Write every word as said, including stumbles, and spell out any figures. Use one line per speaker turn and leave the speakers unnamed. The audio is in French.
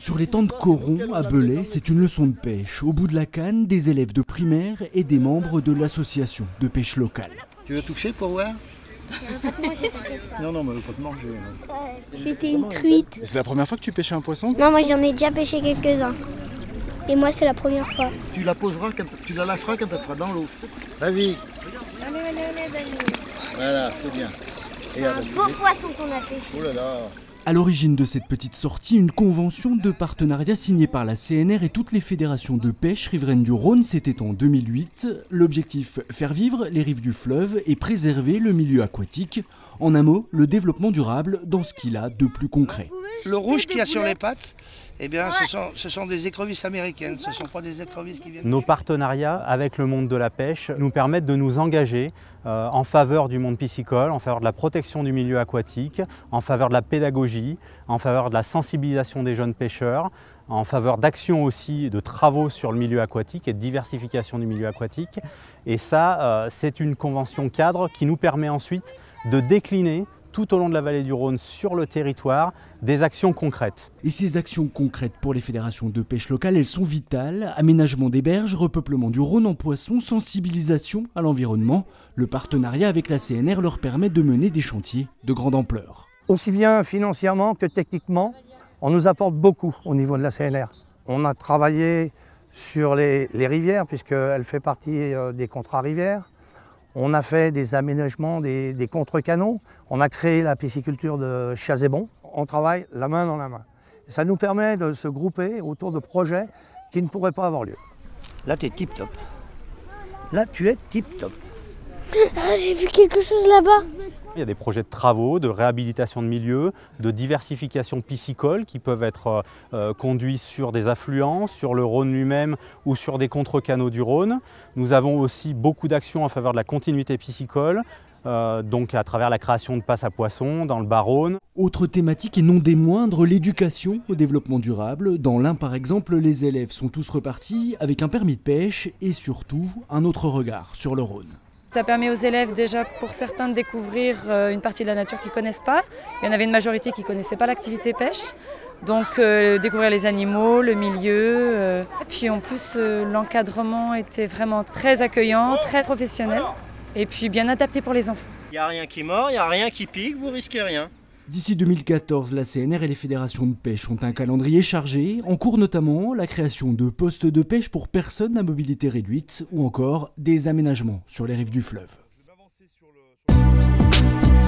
Sur les temps de Coron, à Belay, c'est une leçon de pêche. Au bout de la canne, des élèves de primaire et des membres de l'association de pêche locale.
Tu veux toucher pour voir? Non, non, mais elle veut pas te manger.
C'était une truite.
C'est la première fois que tu pêches un poisson?
Non, moi j'en ai déjà pêché quelques-uns. Et moi c'est la première fois.
Tu la poseras, quand, tu la lâcheras quand elle sera dans l'eau. Vas-y.
Allez, allez, allez, Daniel.
Voilà, c'est bien.
C'est un beau poisson qu'on a pêché.
Oh là là.
À l'origine de cette petite sortie, une convention de partenariat signée par la C N R et toutes les fédérations de pêche riveraines du Rhône, c'était en deux mille huit. L'objectif, faire vivre les rives du fleuve et préserver le milieu aquatique. En un mot, le développement durable dans ce qu'il a de plus concret.
Le rouge qu'il y a sur les pattes, eh bien, ce sont, ce sont des écrevisses américaines, ce ne sont pas des écrevisses qui viennent...
Nos partenariats avec le monde de la pêche nous permettent de nous engager euh, en faveur du monde piscicole, en faveur de la protection du milieu aquatique, en faveur de la pédagogie, en faveur de la sensibilisation des jeunes pêcheurs, en faveur d'actions aussi de travaux sur le milieu aquatique et de diversification du milieu aquatique. Et ça, euh, c'est une convention cadre qui nous permet ensuite de décliner tout au long de la vallée du Rhône, sur le territoire, des actions concrètes.
Et ces actions concrètes pour les fédérations de pêche locales, elles sont vitales. Aménagement des berges, repeuplement du Rhône en poissons, sensibilisation à l'environnement. Le partenariat avec la C N R leur permet de mener des chantiers de grande ampleur.
Aussi bien financièrement que techniquement, on nous apporte beaucoup au niveau de la C N R. On a travaillé sur les, les rivières, puisqu'elle fait partie des contrats rivières. On a fait des aménagements, des, des contre-canaux. On a créé la pisciculture de Chazébon. On travaille la main dans la main. Et ça nous permet de se grouper autour de projets qui ne pourraient pas avoir lieu.
Là, tu es tip-top. Là, tu es tip-top.
Ah, j'ai vu quelque chose là-bas.
Il y a des projets de travaux, de réhabilitation de milieux, de diversification piscicole qui peuvent être euh, conduits sur des affluents, sur le Rhône lui-même ou sur des contre-canaux du Rhône. Nous avons aussi beaucoup d'actions en faveur de la continuité piscicole, euh, donc à travers la création de passes à poissons dans le Bas-Rhône.
Autre thématique et non des moindres, l'éducation au développement durable. Dans l'Ain par exemple, les élèves sont tous repartis avec un permis de pêche et surtout un autre regard sur le Rhône.
Ça permet aux élèves déjà pour certains de découvrir une partie de la nature qu'ils ne connaissent pas. Il y en avait une majorité qui ne connaissait pas l'activité pêche. Donc euh, découvrir les animaux, le milieu. Euh, et puis en plus euh, l'encadrement était vraiment très accueillant, très professionnel et puis bien adapté pour les enfants.
Il n'y a rien qui mord, il n'y a rien qui pique, vous risquez rien.
D'ici deux mille quatorze, la C N R et les fédérations de pêche ont un calendrier chargé, en cours notamment la création de postes de pêche pour personnes à mobilité réduite ou encore des aménagements sur les rives du fleuve.